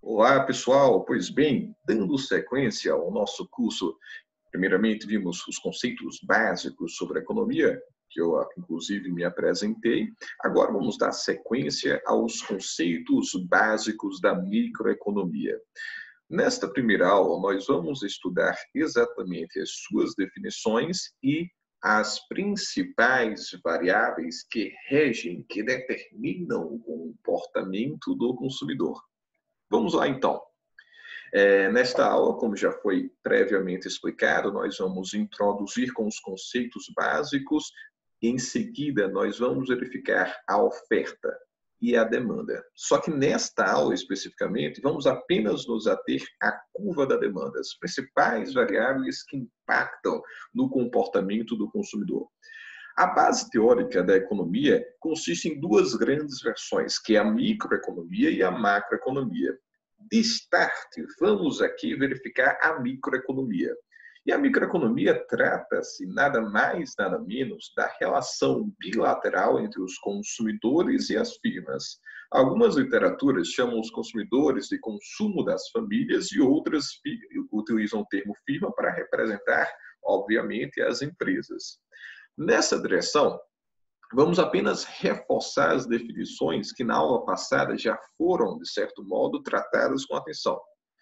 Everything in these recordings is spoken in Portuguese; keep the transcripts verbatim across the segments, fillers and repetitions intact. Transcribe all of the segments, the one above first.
Olá, pessoal. Pois bem, dando sequência ao nosso curso, primeiramente vimos os conceitos básicos sobre a economia, que eu inclusive me apresentei. Agora vamos dar sequência aos conceitos básicos da microeconomia. Nesta primeira aula, nós vamos estudar exatamente as suas definições e as principais variáveis que regem, que determinam o comportamento do consumidor. Vamos lá, então. É, nesta aula, como já foi previamente explicado, nós vamos introduzir com os conceitos básicos. Em seguida, nós vamos verificar a oferta e a demanda. Só que nesta aula, especificamente, vamos apenas nos ater à curva da demanda, as principais variáveis que impactam no comportamento do consumidor. A base teórica da economia consiste em duas grandes versões, que é a microeconomia e a macroeconomia. De start, vamos aqui verificar a microeconomia. E a microeconomia trata-se nada mais, nada menos da relação bilateral entre os consumidores e as firmas. Algumas literaturas chamam os consumidores de consumo das famílias e outras utilizam o termo firma para representar, obviamente, as empresas. Nessa direção, vamos apenas reforçar as definições que na aula passada já foram, de certo modo, tratadas com atenção.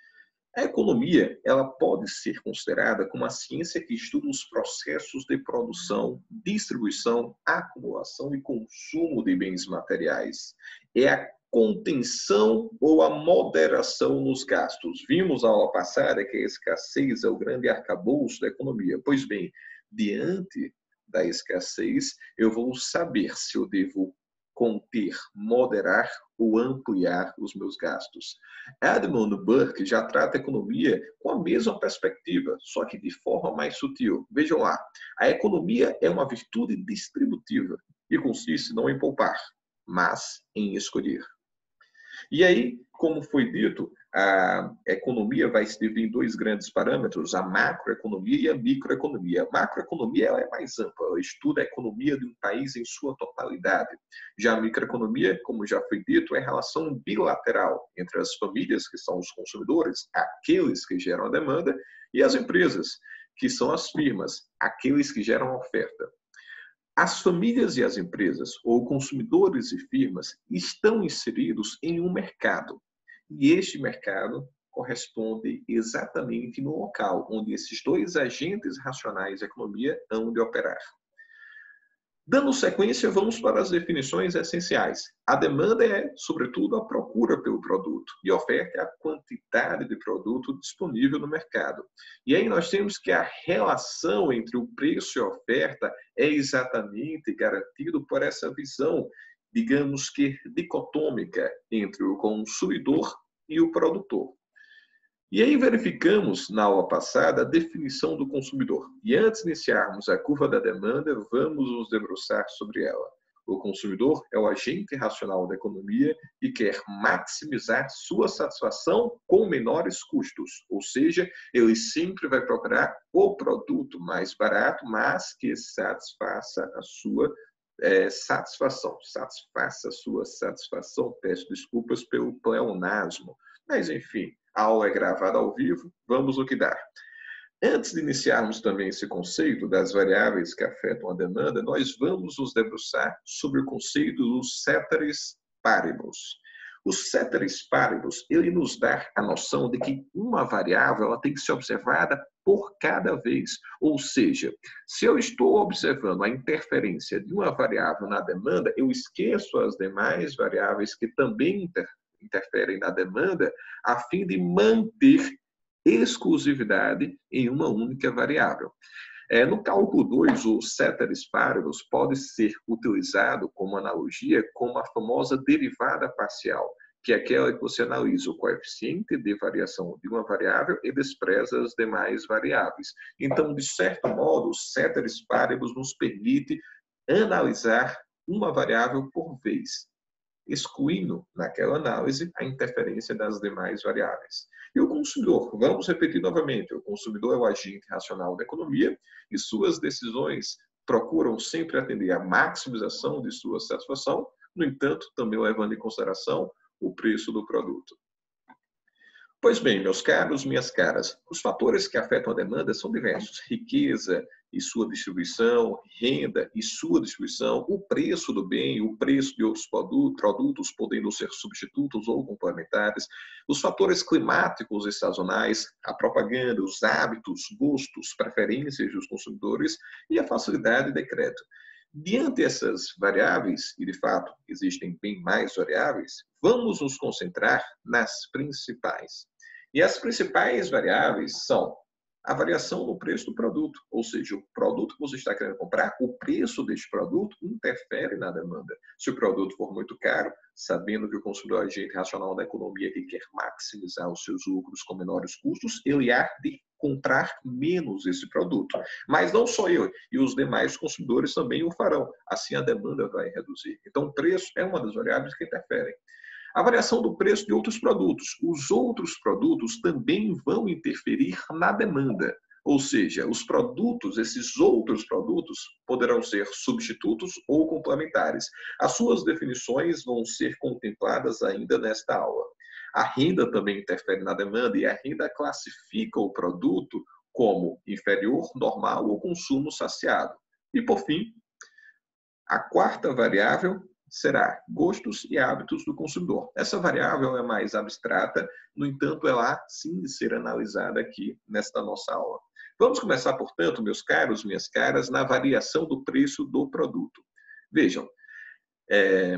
A economia, ela pode ser considerada como a ciência que estuda os processos de produção, distribuição, acumulação e consumo de bens materiais. É a contenção ou a moderação nos gastos. Vimos na aula passada que a escassez é o grande arcabouço da economia. Pois bem, diante da escassez, eu vou saber se eu devo conter, moderar ou ampliar os meus gastos. Edmund Burke já trata a economia com a mesma perspectiva, só que de forma mais sutil. Vejam lá, a economia é uma virtude distributiva e consiste não em poupar, mas em escolher. E aí, como foi dito, a economia vai se dividir em dois grandes parâmetros, a macroeconomia e a microeconomia. A macroeconomia ela é mais ampla, ela estuda a economia de um país em sua totalidade. Já a microeconomia, como já foi dito, é a relação bilateral entre as famílias, que são os consumidores, aqueles que geram a demanda, e as empresas, que são as firmas, aqueles que geram a oferta. As famílias e as empresas, ou consumidores e firmas, estão inseridos em um mercado. E este mercado corresponde exatamente no local onde esses dois agentes racionais da economia hão de operar. Dando sequência, vamos para as definições essenciais. A demanda é, sobretudo, a procura pelo produto. E a oferta é a quantidade de produto disponível no mercado. E aí nós temos que a relação entre o preço e a oferta é exatamente garantido por essa visão, digamos que dicotômica, entre o consumidor e o produtor. E aí verificamos, na aula passada, a definição do consumidor. E antes de iniciarmos a curva da demanda, vamos nos debruçar sobre ela. O consumidor é o agente racional da economia e quer maximizar sua satisfação com menores custos. Ou seja, ele sempre vai procurar o produto mais barato, mas que satisfaça a sua é, satisfação. Satisfaça a sua satisfação. Peço desculpas pelo pleonasmo. Mas, enfim, a aula é gravada ao vivo, vamos no que dá. Antes de iniciarmos também esse conceito das variáveis que afetam a demanda, nós vamos nos debruçar sobre o conceito dos ceteris paribus. O ceteris paribus, ele nos dá a noção de que uma variável ela tem que ser observada por cada vez. Ou seja, se eu estou observando a interferência de uma variável na demanda, eu esqueço as demais variáveis que também interferem interferem na demanda, a fim de manter exclusividade em uma única variável. É, no cálculo dois, o ceteris paribus pode ser utilizado como analogia com a famosa derivada parcial, que é aquela que você analisa o coeficiente de variação de uma variável e despreza as demais variáveis. Então, de certo modo, o ceteris paribus nos permite analisar uma variável por vez, excluindo naquela análise a interferência das demais variáveis. E o consumidor, vamos repetir novamente, o consumidor é o agente racional da economia e suas decisões procuram sempre atender à maximização de sua satisfação, no entanto, também levando em consideração o preço do produto. Pois bem, meus caros, minhas caras, os fatores que afetam a demanda são diversos. Riqueza e sua distribuição, renda e sua distribuição, o preço do bem, o preço de outros produtos, podendo ser substitutos ou complementares, os fatores climáticos e sazonais, a propaganda, os hábitos, gostos, preferências dos consumidores e a facilidade de crédito. Diante dessas variáveis, e de fato existem bem mais variáveis, vamos nos concentrar nas principais. E as principais variáveis são a variação no preço do produto, ou seja, o produto que você está querendo comprar, o preço deste produto interfere na demanda. Se o produto for muito caro, sabendo que o consumidor é agente racional da economia que quer maximizar os seus lucros com menores custos, ele há de comprar menos esse produto. Mas não só eu, e os demais consumidores também o farão. Assim a demanda vai reduzir. Então, o preço é uma das variáveis que interferem. A variação do preço de outros produtos. Os outros produtos também vão interferir na demanda. Ou seja, os produtos, esses outros produtos, poderão ser substitutos ou complementares. As suas definições vão ser contempladas ainda nesta aula. A renda também interfere na demanda e a renda classifica o produto como inferior, normal ou consumo saciado. E, por fim, a quarta variável será gostos e hábitos do consumidor. Essa variável é mais abstrata, no entanto, ela há sim de ser analisada aqui nesta nossa aula. Vamos começar, portanto, meus caros, minhas caras, na variação do preço do produto. Vejam, é,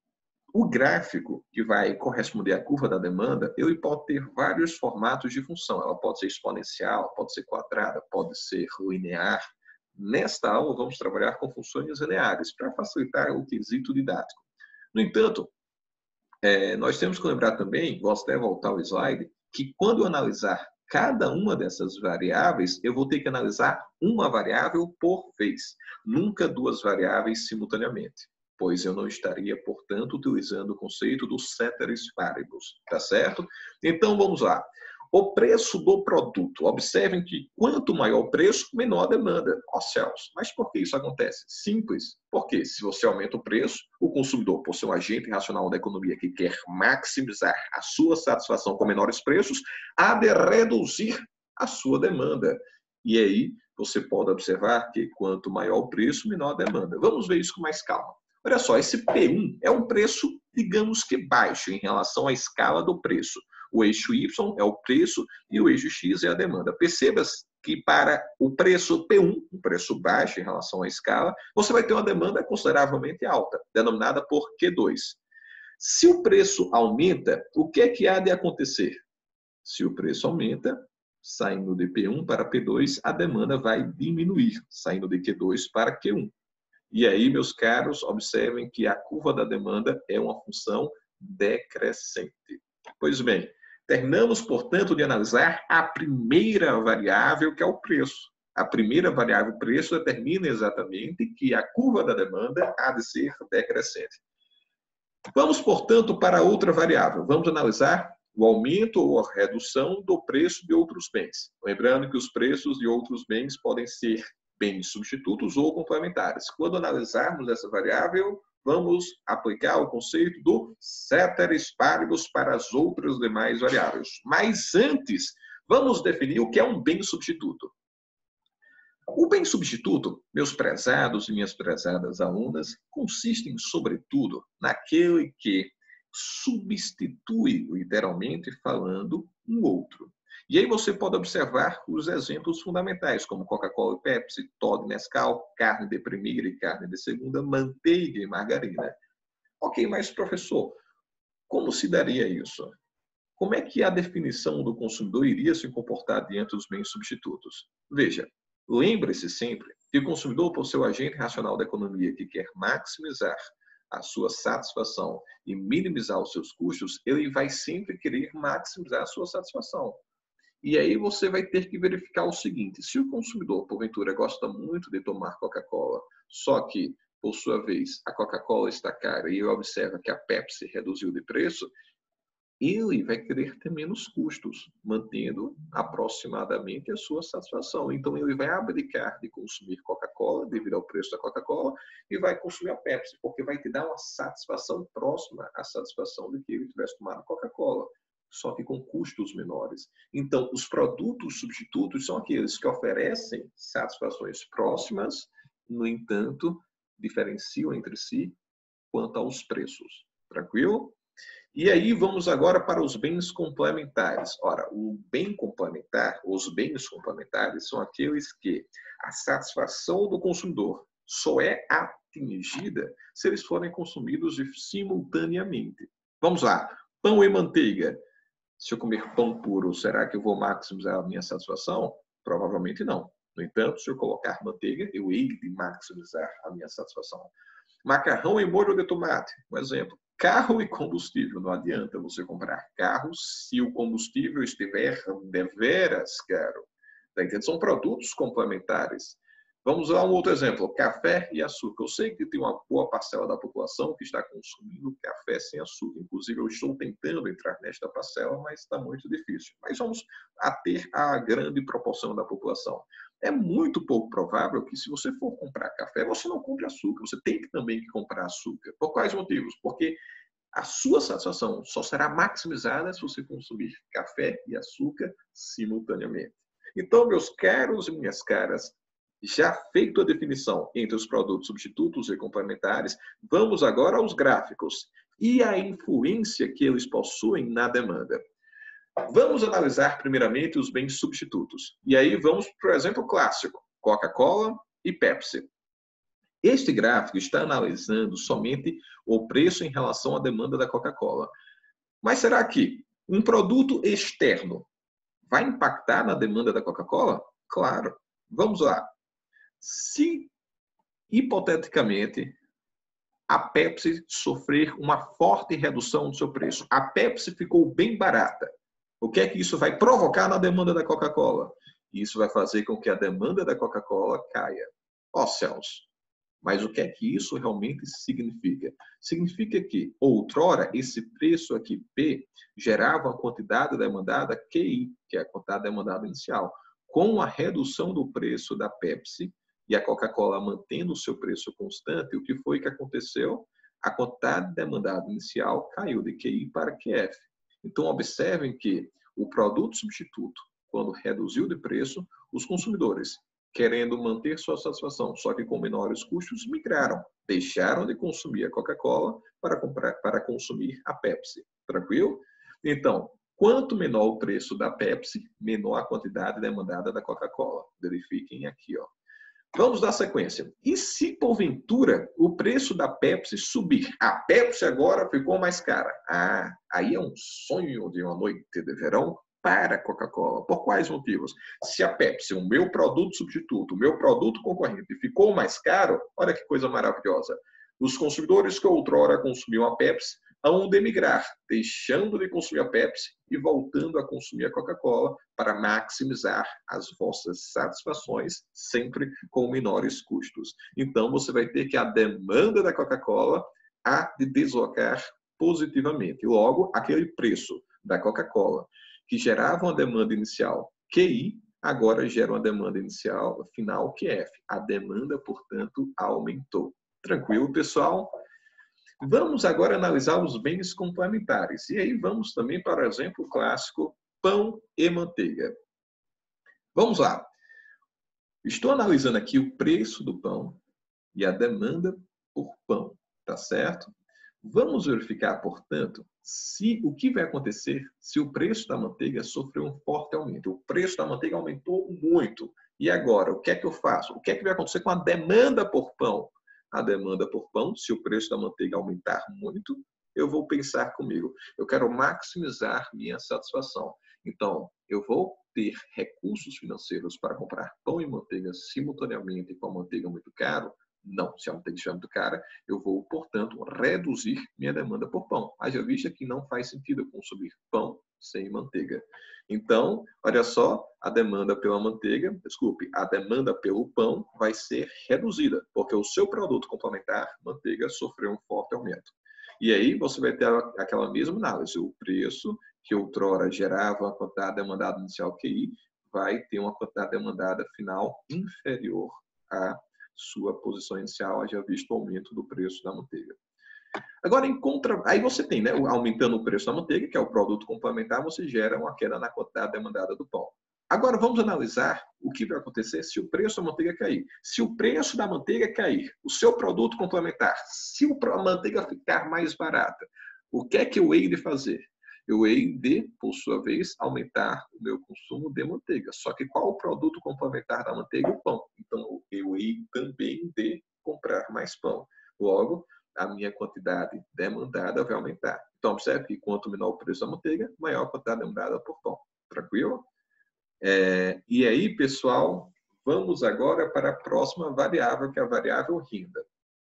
o gráfico que vai corresponder à curva da demanda, ele pode ter vários formatos de função. Ela pode ser exponencial, pode ser quadrada, pode ser linear. Nesta aula, vamos trabalhar com funções lineares para facilitar o quesito didático. No entanto, é, nós temos que lembrar também, vou até voltar ao slide, que quando eu analisar cada uma dessas variáveis, eu vou ter que analisar uma variável por vez, nunca duas variáveis simultaneamente, pois eu não estaria, portanto, utilizando o conceito dos ceteris paribus, tá certo? Então, vamos lá. O preço do produto. Observem que quanto maior o preço, menor a demanda. Ó céus, mas por que isso acontece? Simples. Porque se você aumenta o preço, o consumidor, por ser um agente racional da economia que quer maximizar a sua satisfação com menores preços, há de reduzir a sua demanda. E aí você pode observar que quanto maior o preço, menor a demanda. Vamos ver isso com mais calma. Olha só, esse P um é um preço, digamos que baixo em relação à escala do preço. O eixo Y é o preço e o eixo X é a demanda. Perceba que para o preço P um, um preço baixo em relação à escala, você vai ter uma demanda consideravelmente alta, denominada por Q dois. Se o preço aumenta, o que é que há de acontecer? Se o preço aumenta, saindo de P um para P dois, a demanda vai diminuir, saindo de Q dois para Q um. E aí, meus caros, observem que a curva da demanda é uma função decrescente. Pois bem, terminamos, portanto, de analisar a primeira variável, que é o preço. A primeira variável, preço, determina exatamente que a curva da demanda há de ser decrescente. Vamos, portanto, para a outra variável. Vamos analisar o aumento ou a redução do preço de outros bens. Lembrando que os preços de outros bens podem ser bens substitutos ou complementares. Quando analisarmos essa variável, vamos aplicar o conceito do ceteris paribus para as outras demais variáveis. Mas antes, vamos definir o que é um bem substituto. O bem substituto, meus prezados e minhas prezadas alunas, consiste, sobretudo, naquele que substitui, literalmente falando, um outro. E aí você pode observar os exemplos fundamentais, como Coca-Cola e Pepsi, Toddy, Nescau, carne de primeira e carne de segunda, manteiga e margarina. Ok, mas professor, como se daria isso? Como é que a definição do consumidor iria se comportar diante dos bens substitutos? Veja, lembre-se sempre que o consumidor, por ser o agente racional da economia que quer maximizar a sua satisfação e minimizar os seus custos, ele vai sempre querer maximizar a sua satisfação. E aí você vai ter que verificar o seguinte, se o consumidor, porventura, gosta muito de tomar Coca-Cola, só que, por sua vez, a Coca-Cola está cara e ele observa que a Pepsi reduziu de preço, ele vai querer ter menos custos, mantendo aproximadamente a sua satisfação. Então, ele vai abdicar de consumir Coca-Cola, devido ao preço da Coca-Cola, e vai consumir a Pepsi, porque vai te dar uma satisfação próxima à satisfação de que ele tivesse tomado Coca-Cola. só que com custos menores. Então, os produtos substitutos são aqueles que oferecem satisfações próximas, no entanto, diferenciam entre si quanto aos preços. Tranquilo? E aí vamos agora para os bens complementares. Ora, o bem complementar, os bens complementares são aqueles que a satisfação do consumidor só é atingida se eles forem consumidos simultaneamente. Vamos lá, pão e manteiga. Se eu comer pão puro, será que eu vou maximizar a minha satisfação? Provavelmente não. No entanto, se eu colocar manteiga, eu hei de maximizar a minha satisfação. Macarrão e molho de tomate, um exemplo. Carro e combustível. Não adianta você comprar carro se o combustível estiver deveras caro. Tá entendendo? São produtos complementares. Vamos a um outro exemplo. Café e açúcar. Eu sei que tem uma boa parcela da população que está consumindo café sem açúcar. Inclusive, eu estou tentando entrar nesta parcela, mas está muito difícil. Mas vamos ater a grande proporção da população. É muito pouco provável que, se você for comprar café, você não compre açúcar. Você tem que também que comprar açúcar. Por quais motivos? Porque a sua satisfação só será maximizada se você consumir café e açúcar simultaneamente. Então, meus caros e minhas caras, já feito a definição entre os produtos substitutos e complementares, vamos agora aos gráficos e a influência que eles possuem na demanda. Vamos analisar primeiramente os bens substitutos. E aí vamos para o exemplo clássico, Coca-Cola e Pepsi. Este gráfico está analisando somente o preço em relação à demanda da Coca-Cola. Mas será que um produto externo vai impactar na demanda da Coca-Cola? Claro. Vamos lá. Se, hipoteticamente, a Pepsi sofrer uma forte redução do seu preço, a Pepsi ficou bem barata, o que é que isso vai provocar na demanda da Coca-Cola? Isso vai fazer com que a demanda da Coca-Cola caia. Ó céus! Mas o que é que isso realmente significa? Significa que, outrora, esse preço aqui, P, gerava a quantidade demandada Q I, que é a quantidade demandada inicial. Com a redução do preço da Pepsi e a Coca-Cola mantendo o seu preço constante, o que foi que aconteceu? A quantidade demandada inicial caiu de Q I para Q F. Então, observem que o produto substituto, quando reduziu de preço, os consumidores, querendo manter sua satisfação, só que com menores custos, migraram. Deixaram de consumir a Coca-Cola para, comprar, para consumir a Pepsi. Tranquilo? Então, quanto menor o preço da Pepsi, menor a quantidade demandada da Coca-Cola. Verifiquem aqui, ó. Vamos dar sequência. E se, porventura, o preço da Pepsi subir? A Pepsi agora ficou mais cara. Ah, aí é um sonho de uma noite de verão para a Coca-Cola. Por quais motivos? Se a Pepsi, o meu produto substituto, o meu produto concorrente, ficou mais caro, olha que coisa maravilhosa. Os consumidores que outrora consumiam a Pepsi hão de migrar, deixando de consumir a Pepsi e voltando a consumir a Coca-Cola para maximizar as vossas satisfações, sempre com menores custos. Então, você vai ter que a demanda da Coca-Cola há de deslocar positivamente. Logo, aquele preço da Coca-Cola que gerava uma demanda inicial Q I, agora gera uma demanda inicial final Q F. A demanda, portanto, aumentou. Tranquilo, pessoal? Vamos agora analisar os bens complementares. E aí vamos também para o exemplo clássico, pão e manteiga. Vamos lá. Estou analisando aqui o preço do pão e a demanda por pão, tá certo? Vamos verificar, portanto, se o que vai acontecer se o preço da manteiga sofreu um forte aumento. O preço da manteiga aumentou muito. E agora, o que é que eu faço? O que é que vai acontecer com a demanda por pão? A demanda por pão, se o preço da manteiga aumentar muito, eu vou pensar comigo, eu quero maximizar minha satisfação. Então, eu vou ter recursos financeiros para comprar pão e manteiga simultaneamente com a manteiga muito caro? Não, se a manteiga estiver muito cara, eu vou, portanto, reduzir minha demanda por pão. Haja vista que não faz sentido eu consumir pão sem manteiga. Então, olha só, a demanda pela manteiga, desculpe, a demanda pelo pão vai ser reduzida, porque o seu produto complementar, manteiga, sofreu um forte aumento. E aí você vai ter aquela mesma análise, o preço que outrora gerava a quantidade demandada inicial Q I, vai ter uma quantidade demandada final inferior à sua posição inicial, haja visto o aumento do preço da manteiga. Agora, em contra... aí você tem, né, aumentando o preço da manteiga, que é o produto complementar, você gera uma queda na quantidade demandada do pão. Agora, vamos analisar o que vai acontecer se o preço da manteiga cair. Se o preço da manteiga cair, o seu produto complementar, se a manteiga ficar mais barata, o que é que eu hei de fazer? Eu hei de, por sua vez, aumentar o meu consumo de manteiga. Só que qual o produto complementar da manteiga? O pão. Então, eu hei também de comprar mais pão. Logo, a minha quantidade demandada vai aumentar. Então, observe que quanto menor o preço da manteiga, maior a quantidade demandada por pão. Tranquilo? É, e aí, pessoal, vamos agora para a próxima variável, que é a variável renda.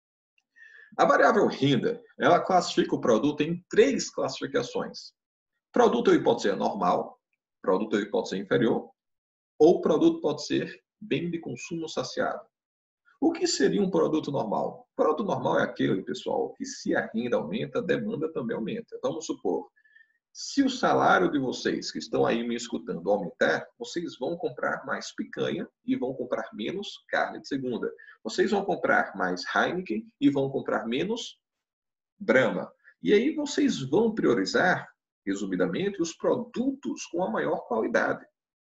A variável renda, ela classifica o produto em três classificações. Produto ele pode ser normal, produto ele pode ser inferior, ou produto pode ser bem de consumo saciado. O que seria um produto normal? O produto normal é aquele, pessoal, que se a renda aumenta, a demanda também aumenta. Vamos supor, se o salário de vocês que estão aí me escutando aumentar, vocês vão comprar mais picanha e vão comprar menos carne de segunda. Vocês vão comprar mais Heineken e vão comprar menos Brahma. E aí vocês vão priorizar, resumidamente, os produtos com a maior qualidade.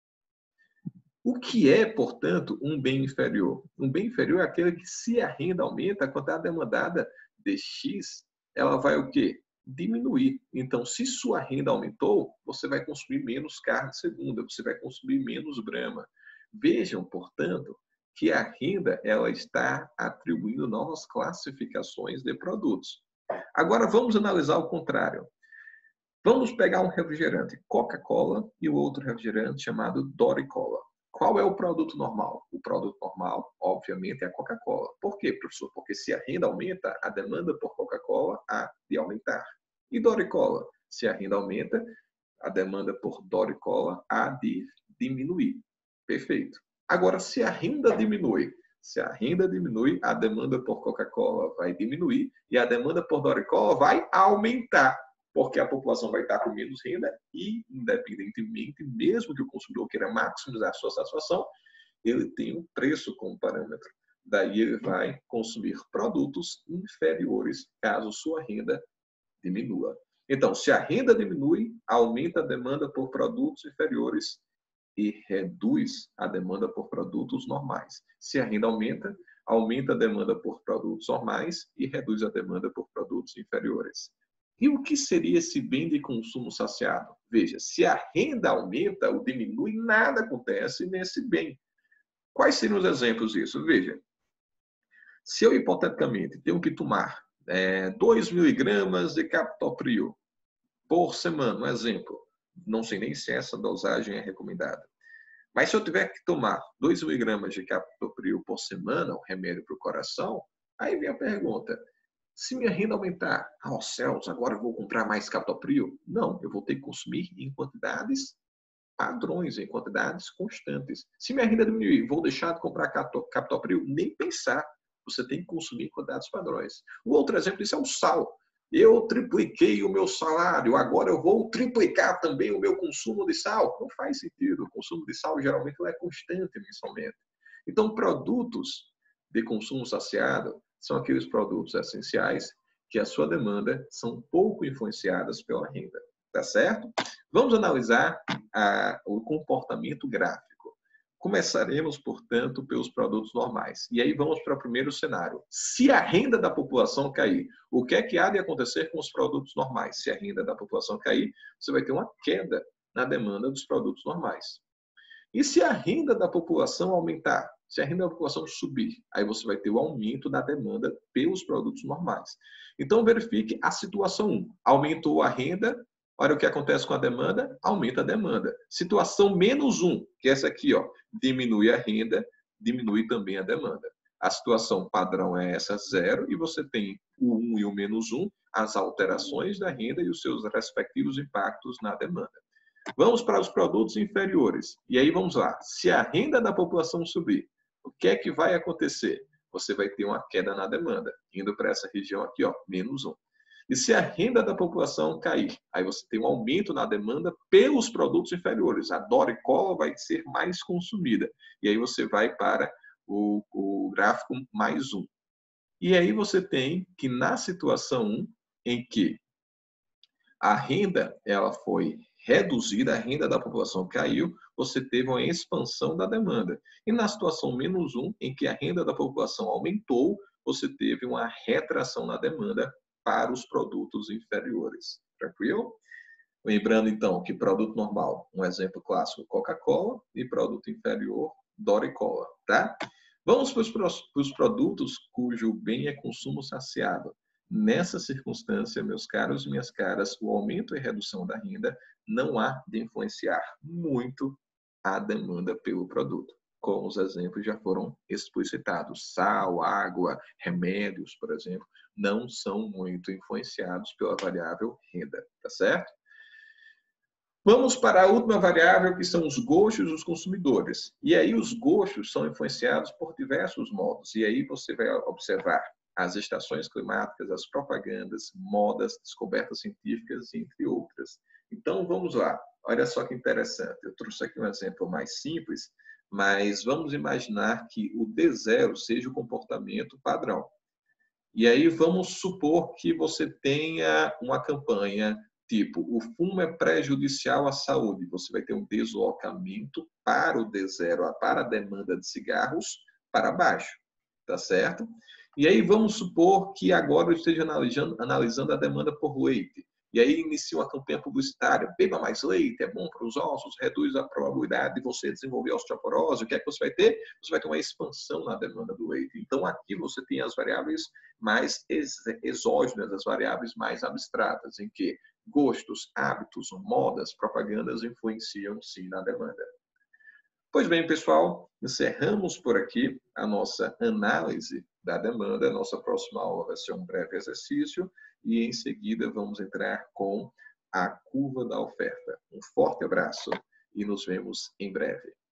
O que é, portanto, um bem inferior? Um bem inferior é aquele que, se a renda aumenta, a quantidade demandada de X, ela vai o quê? Diminuir. Então, se sua renda aumentou, você vai consumir menos carne de segunda, você vai consumir menos Brahma. Vejam, portanto, que a renda ela está atribuindo novas classificações de produtos. Agora, vamos analisar o contrário. Vamos pegar um refrigerante Coca-Cola e o outro refrigerante chamado Doricola. Qual é o produto normal? O produto normal, obviamente, é a Coca-Cola. Por quê, professor? Porque se a renda aumenta, a demanda por Coca-Cola há de aumentar. E Doricola? Se a renda aumenta, a demanda por Doricola há de diminuir. Perfeito. Agora, se a renda diminui, se a renda diminui, a demanda por Coca-Cola vai diminuir e a demanda por Doricola vai aumentar. Porque a população vai estar com menos renda e, independentemente, mesmo que o consumidor queira maximizar a sua satisfação, ele tem um preço como parâmetro. Daí ele vai consumir produtos inferiores caso sua renda diminua. Então, se a renda diminui, aumenta a demanda por produtos inferiores e reduz a demanda por produtos normais. Se a renda aumenta, aumenta a demanda por produtos normais e reduz a demanda por produtos inferiores. E o que seria esse bem de consumo saciado? Veja, se a renda aumenta ou diminui, nada acontece nesse bem. Quais seriam os exemplos disso? Veja, se eu hipoteticamente tenho que tomar é, dois miligramas de captopril por semana, um exemplo, não sei nem se essa dosagem é recomendada, mas se eu tiver que tomar dois miligramas de captopril por semana, um remédio para o coração, aí vem a pergunta, se minha renda aumentar, oh céus, agora eu vou comprar mais captopril? Não, eu vou ter que consumir em quantidades padrões, em quantidades constantes. Se minha renda diminuir, vou deixar de comprar captopril? Nem pensar. Você tem que consumir em quantidades padrões. O outro exemplo disso é o sal. Eu tripliquei o meu salário, agora eu vou triplicar também o meu consumo de sal. Não faz sentido. O consumo de sal geralmente é constante mensalmente. Então, produtos de consumo saciado são aqueles produtos essenciais que a sua demanda são pouco influenciadas pela renda. Tá certo? Vamos analisar a, o comportamento gráfico. Começaremos, portanto, pelos produtos normais. E aí vamos para o primeiro cenário. Se a renda da população cair, o que é que há de acontecer com os produtos normais? Se a renda da população cair, você vai ter uma queda na demanda dos produtos normais. E se a renda da população aumentar? Se a renda da população subir, aí você vai ter o aumento da demanda pelos produtos normais. Então, verifique a situação um. Aumentou a renda, olha o que acontece com a demanda, aumenta a demanda. Situação menos um, que é essa aqui, ó, diminui a renda, diminui também a demanda. A situação padrão é essa, zero, e você tem o um e o menos um, as alterações da renda e os seus respectivos impactos na demanda. Vamos para os produtos inferiores. E aí vamos lá. Se a renda da população subir, o que é que vai acontecer? Você vai ter uma queda na demanda, indo para essa região aqui, ó, menos um. E se a renda da população cair, aí você tem um aumento na demanda pelos produtos inferiores. A Doricola vai ser mais consumida. E aí você vai para o, o gráfico mais um. E aí você tem que na situação um, em que a renda ela foi reduzida, a renda da população caiu, você teve uma expansão da demanda. E na situação menos um, em que a renda da população aumentou, você teve uma retração na demanda para os produtos inferiores. Tranquilo? Lembrando, então, que produto normal, um exemplo clássico, Coca-Cola, e produto inferior, Doricola, tá? Vamos para os produtos cujo bem é consumo saciado. Nessa circunstância, meus caros e minhas caras, o aumento e redução da renda não há de influenciar muito a demanda pelo produto. Como os exemplos já foram explicitados, sal, água, remédios, por exemplo, não são muito influenciados pela variável renda, tá certo? Vamos para a última variável, que são os gostos dos consumidores. E aí os gostos são influenciados por diversos modos. E aí você vai observar as estações climáticas, as propagandas, modas, descobertas científicas, entre outras. Então, vamos lá. Olha só que interessante. Eu trouxe aqui um exemplo mais simples, mas vamos imaginar que o D zero seja o comportamento padrão. E aí vamos supor que você tenha uma campanha tipo, o fumo é prejudicial à saúde. Você vai ter um deslocamento para o D zero, para a demanda de cigarros, para baixo. Tá certo? E aí vamos supor que agora eu esteja analisando, analisando a demanda por leite. E aí inicia uma campanha publicitária. Beba mais leite, é bom para os ossos, reduz a probabilidade de você desenvolver osteoporose. O que é que você vai ter? Você vai ter uma expansão na demanda do leite. Então aqui você tem as variáveis mais exógenas, as variáveis mais abstratas, em que gostos, hábitos, modas, propagandas influenciam sim na demanda. Pois bem, pessoal, encerramos por aqui a nossa análise da demanda. A nossa próxima aula vai ser um breve exercício e em seguida vamos entrar com a curva da oferta. Um forte abraço e nos vemos em breve.